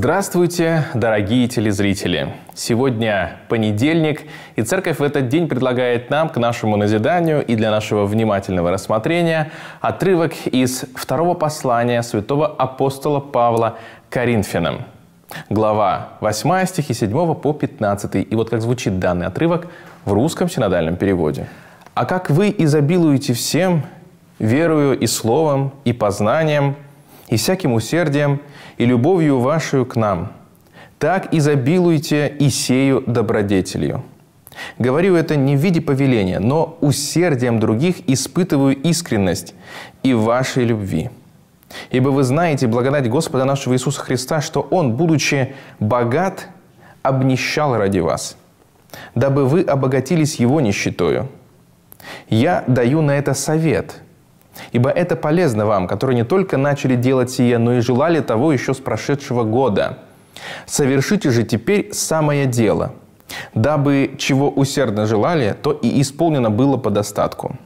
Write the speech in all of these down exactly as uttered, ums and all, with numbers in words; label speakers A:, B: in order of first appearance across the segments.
A: Здравствуйте, дорогие телезрители! Сегодня понедельник, и Церковь в этот день предлагает нам к нашему назиданию и для нашего внимательного рассмотрения отрывок из второго послания святого апостола Павла Коринфянам. Глава восьмая, стихи седьмого по пятнадцатый. И вот как звучит данный отрывок в русском синодальном переводе. «А как вы изобилуете всем, верою и словом, и познанием, и всяким усердием, и любовью вашей к нам, так изобилуйте и сею добродетелью. Говорю это не в виде повеления, но усердием других испытываю искренность и вашей любви. Ибо вы знаете благодать Господа нашего Иисуса Христа, что Он, будучи богат, обнищал ради вас, дабы вы обогатились Его нищетою. Я даю на это совет, ибо это полезно вам, которые не только начали делать сие, но и желали того еще с прошедшего года. Совершите же теперь самое дело, дабы чего усердно желали, то и исполнено было по достатку.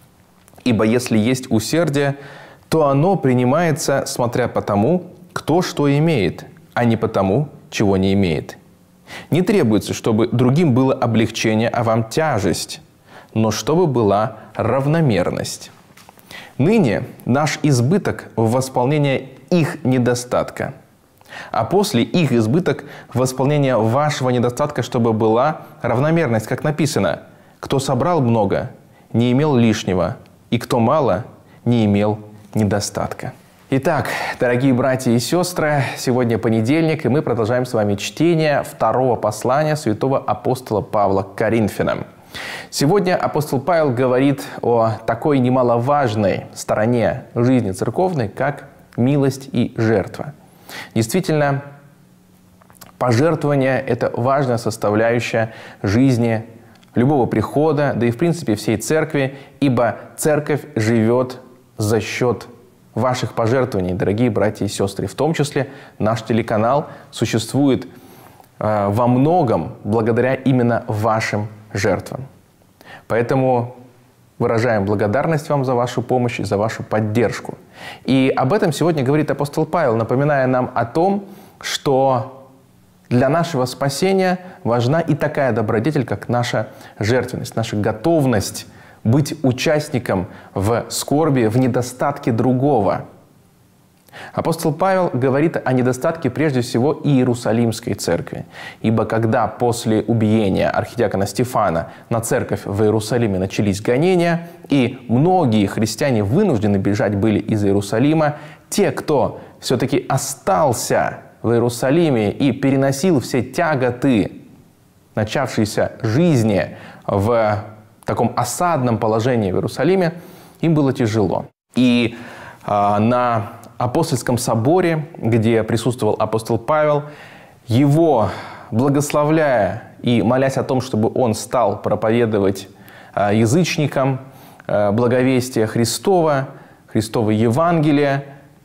A: Ибо если есть усердие, то оно принимается, смотря по тому, кто что имеет, а не по тому, чего не имеет. Не требуется, чтобы другим было облегчение, а вам тяжесть, но чтобы была равномерность. Ныне наш избыток в восполнение их недостатка, а после их избыток в восполнение вашего недостатка, чтобы была равномерность, как написано: «Кто собрал много, не имел лишнего, и кто мало, не имел недостатка». Итак, дорогие братья и сестры, сегодня понедельник, и мы продолжаем с вами чтение второго послания святого апостола Павла к Коринфянам. Сегодня апостол Павел говорит о такой немаловажной стороне жизни церковной, как милость и жертва. Действительно, пожертвование – это важная составляющая жизни любого прихода, да и в принципе всей церкви, ибо церковь живет за счет ваших пожертвований, дорогие братья и сестры. В том числе наш телеканал существует э, во многом благодаря именно вашим жертвам. Поэтому выражаем благодарность вам за вашу помощь и за вашу поддержку. И об этом сегодня говорит апостол Павел, напоминая нам о том, что для нашего спасения важна и такая добродетель, как наша жертвенность, наша готовность быть участником в скорби, в недостатке другого. Апостол Павел говорит о недостатке прежде всего Иерусалимской церкви. Ибо когда после убиения архидиакона Стефана на церковь в Иерусалиме начались гонения, и многие христиане вынуждены бежать были из Иерусалима, те, кто все-таки остался в Иерусалиме и переносил все тяготы начавшейся жизни в таком осадном положении в Иерусалиме, им было тяжело. И э, на апостольском соборе, где присутствовал апостол Павел, его благословляя и молясь о том, чтобы он стал проповедовать э, язычникам э, благовестие Христова, Христово Евангелие,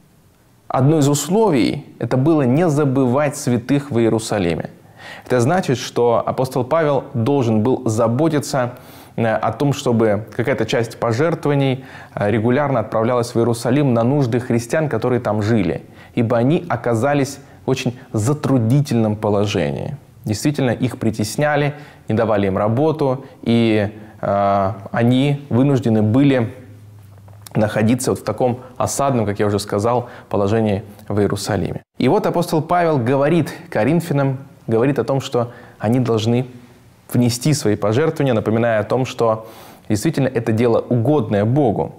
A: одно из условий – это было не забывать святых в Иерусалиме. Это значит, что апостол Павел должен был заботиться о том, чтобы какая-то часть пожертвований регулярно отправлялась в Иерусалим на нужды христиан, которые там жили, ибо они оказались в очень затруднительном положении. Действительно, их притесняли, не давали им работу, и э, они вынуждены были находиться вот в таком осадном, как я уже сказал, положении в Иерусалиме. И вот апостол Павел говорит Коринфянам, говорит о том, что они должны внести свои пожертвования, напоминая о том, что действительно это дело угодное Богу.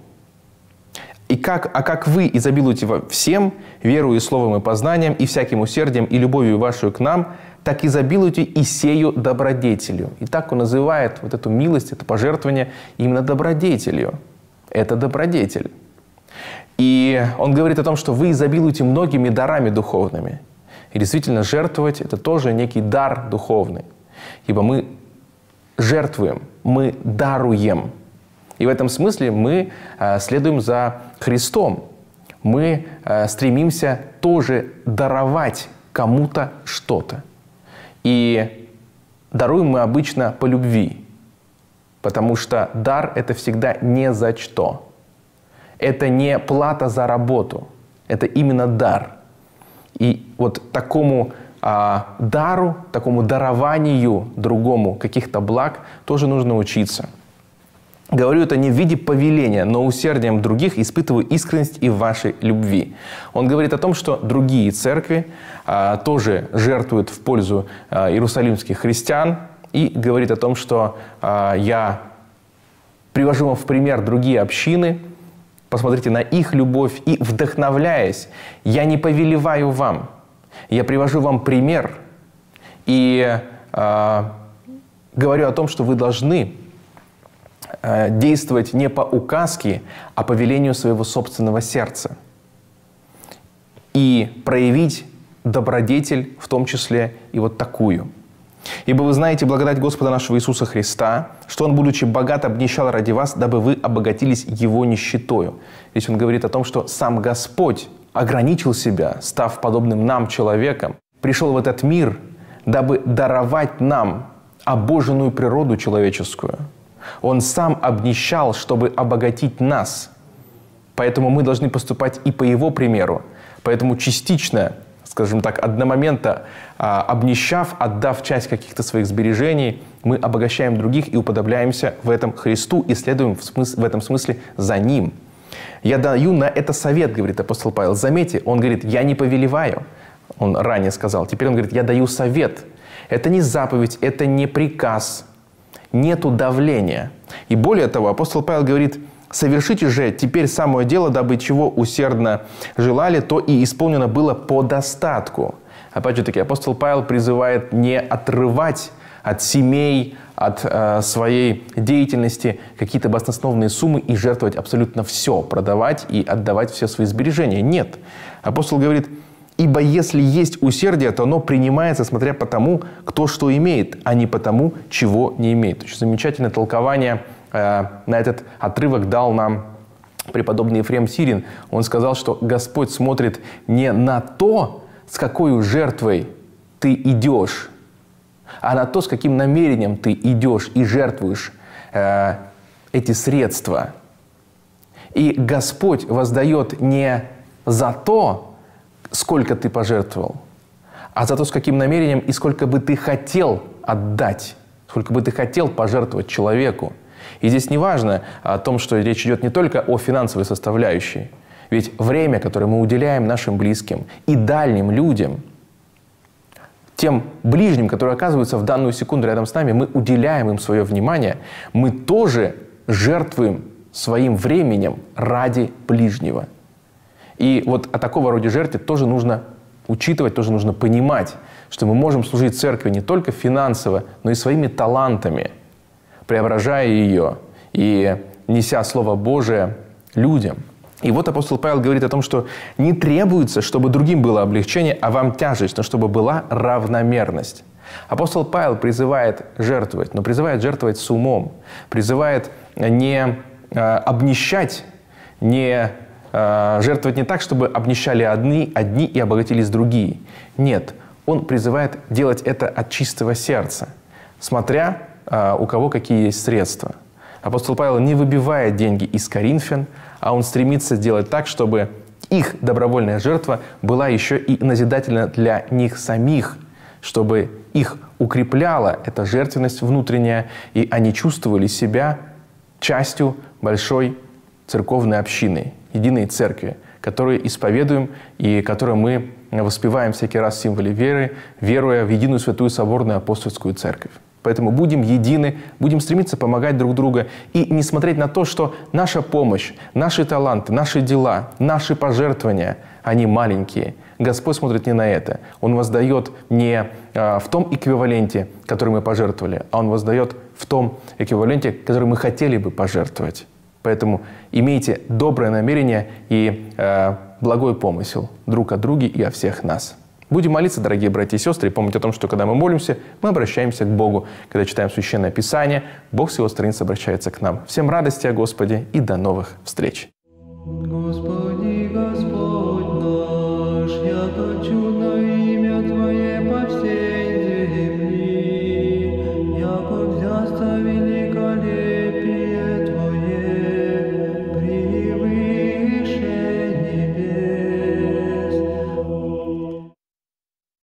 A: И как, а как вы изобилуете всем, верою и словом и познанием, и всяким усердием, и любовью вашу к нам, так изобилуйте и сею добродетелью. И так он называет вот эту милость, это пожертвование именно добродетелью. Это добродетель. И он говорит о том, что вы изобилуете многими дарами духовными. И действительно, жертвовать – это тоже некий дар духовный. Ибо мы жертвуем, мы даруем. И в этом смысле мы э, следуем за Христом. Мы э, стремимся тоже даровать кому-то что-то. И даруем мы обычно по любви. Потому что дар – это всегда не за что. Это не плата за работу. Это именно дар. И вот такому а, дару, такому дарованию другому каких-то благ тоже нужно учиться. Говорю это не в виде повеления, но усердием других испытываю искренность и в вашей любви. Он говорит о том, что другие церкви а, тоже жертвуют в пользу а, иерусалимских христиан, и говорит о том, что а, я привожу вам в пример другие общины, посмотрите на их любовь, и, вдохновляясь, я не повелеваю вам, я привожу вам пример и а, говорю о том, что вы должны действовать не по указке, а по велению своего собственного сердца. И проявить добродетель, в том числе и вот такую. «Ибо вы знаете благодать Господа нашего Иисуса Христа, что Он, будучи богат, обнищал ради вас, дабы вы обогатились Его нищетою». Здесь Он говорит о том, что сам Господь ограничил себя, став подобным нам, человеком, пришел в этот мир, дабы даровать нам обоженную природу человеческую. Он сам обнищал, чтобы обогатить нас. Поэтому мы должны поступать и по Его примеру. Поэтому частично, скажем так, одномоментно а, обнищав, отдав часть каких-то своих сбережений, мы обогащаем других и уподобляемся в этом Христу и следуем в, смыс- в этом смысле за Ним. «Я даю на это совет», говорит апостол Павел. Заметьте, он говорит, «я не повелеваю». Он ранее сказал. Теперь он говорит, «я даю совет». Это не заповедь, это не приказ. Нету давления. И более того, апостол Павел говорит, «Совершите же теперь самое дело, дабы чего усердно желали, то и исполнено было по достатку». Опять же таки, апостол Павел призывает не отрывать от семей, от э, своей деятельности какие-то баснословные суммы и жертвовать абсолютно все, продавать и отдавать все свои сбережения. Нет. Апостол говорит, «Ибо если есть усердие, то оно принимается, смотря по тому, кто что имеет, а не по тому, чего не имеет». Очень замечательное толкование э, на этот отрывок дал нам преподобный Ефрем Сирин. Он сказал, что Господь смотрит не на то, с какой жертвой ты идешь, а на то, с каким намерением ты идешь и жертвуешь э, эти средства. И Господь воздает не за то, сколько ты пожертвовал, а за то, с каким намерением и сколько бы ты хотел отдать, сколько бы ты хотел пожертвовать человеку. И здесь не важно о том, что речь идет не только о финансовой составляющей. Ведь время, которое мы уделяем нашим близким и дальним людям, тем ближним, которые оказываются в данную секунду рядом с нами, мы уделяем им свое внимание, мы тоже жертвуем своим временем ради ближнего. И вот о такого рода жертве тоже нужно учитывать, тоже нужно понимать, что мы можем служить церкви не только финансово, но и своими талантами, преображая ее и неся Слово Божие людям. И вот апостол Павел говорит о том, что не требуется, чтобы другим было облегчение, а вам тяжесть, но чтобы была равномерность. Апостол Павел призывает жертвовать, но призывает жертвовать с умом, призывает не э, обнищать, не э, жертвовать не так, чтобы обнищали одни, одни и обогатились другие. Нет, он призывает делать это от чистого сердца, смотря э, у кого какие есть средства. Апостол Павел не выбивает деньги из коринфян, а он стремится сделать так, чтобы их добровольная жертва была еще и назидательна для них самих, чтобы их укрепляла эта жертвенность внутренняя, и они чувствовали себя частью большой церковной общины, единой церкви, которую исповедуем и которую мы воспеваем всякий раз в символе веры, веруя в единую святую соборную апостольскую церковь. Поэтому будем едины, будем стремиться помогать друг другу и не смотреть на то, что наша помощь, наши таланты, наши дела, наши пожертвования, они маленькие. Господь смотрит не на это. Он воздает не а, в том эквиваленте, который мы пожертвовали, а Он воздает в том эквиваленте, который мы хотели бы пожертвовать. Поэтому имейте доброе намерение и а, благой помысел друг о друге и о всех нас. Будем молиться, дорогие братья и сестры, и помнить о том, что когда мы молимся, мы обращаемся к Богу. Когда читаем Священное Писание, Бог с Его страниц обращается к нам. Всем радости о Господе и до новых встреч! Господи, Господь наш, я хочу